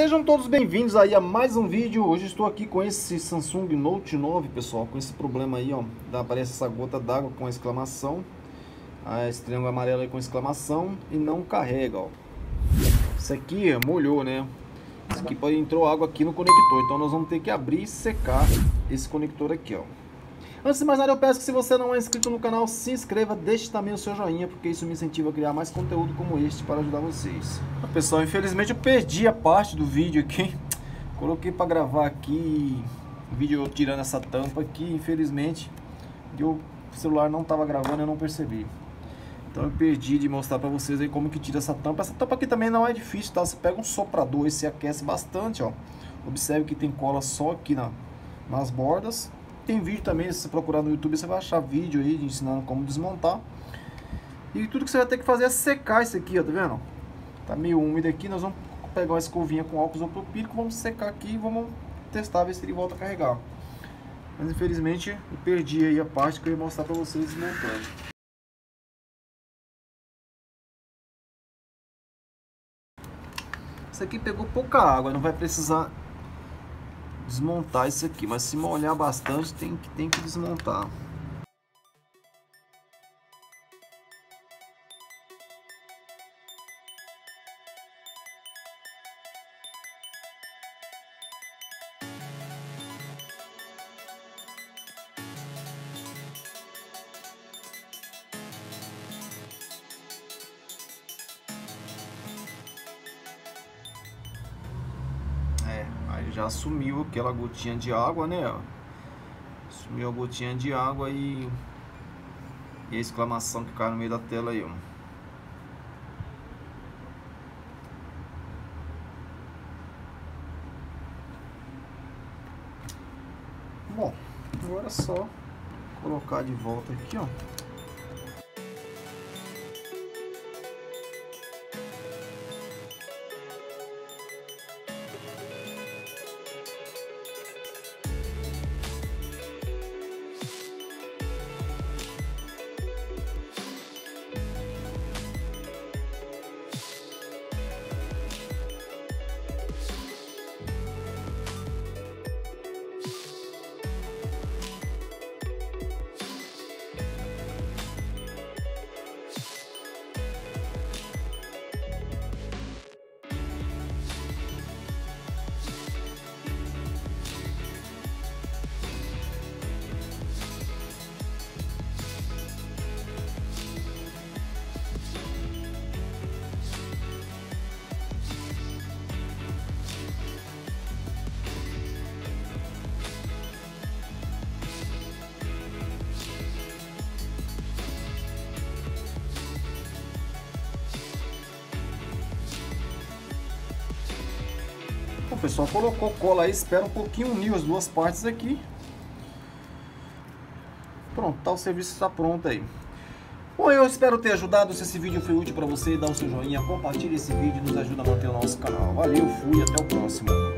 Sejam todos bem-vindos aí a mais um vídeo. Hoje estou aqui com esse Samsung Note 9, pessoal, com esse problema aí, ó, aparece essa gota d'água com exclamação, esse triângulo amarelo aí com exclamação e não carrega, ó. Isso aqui molhou, né? Isso aqui entrou água aqui no conector, então nós vamos ter que abrir e secar esse conector aqui, ó. Antes de mais nada, eu peço que se você não é inscrito no canal, se inscreva, deixe também o seu joinha, porque isso me incentiva a criar mais conteúdo como este para ajudar vocês. Pessoal, infelizmente eu perdi a parte do vídeo aqui. Coloquei para gravar aqui o vídeo tirando essa tampa aqui, infelizmente o celular não estava gravando, eu não percebi. Então eu perdi de mostrar para vocês aí como que tira essa tampa. Essa tampa aqui também não é difícil, tá? Você pega um soprador e se aquece bastante, ó. Observe que tem cola só aqui nas bordas. Tem vídeo também, se você procurar no YouTube, você vai achar vídeo aí de ensinando como desmontar. E tudo que você vai ter que fazer é secar isso aqui, ó, tá vendo? Tá meio úmido aqui, nós vamos pegar uma escovinha com álcool isopropílico, vamos secar aqui e vamos testar, ver se ele volta a carregar. Mas infelizmente eu perdi aí a parte que eu ia mostrar pra vocês desmontando. Isso aqui pegou pouca água, não vai precisar desmontar isso aqui, mas se molhar bastante tem que desmontar. Aí já sumiu aquela gotinha de água, né? Sumiu a gotinha de água e a exclamação que cai no meio da tela aí, ó. Bom, agora é só colocar de volta aqui, ó. O pessoal colocou cola aí, espera um pouquinho, unir as duas partes aqui. Pronto, tá, o serviço está pronto aí. Bom, eu espero ter ajudado. Se esse vídeo foi útil para você, dá o seu joinha, compartilhe esse vídeo e nos ajuda a manter o nosso canal. Valeu, fui, até o próximo.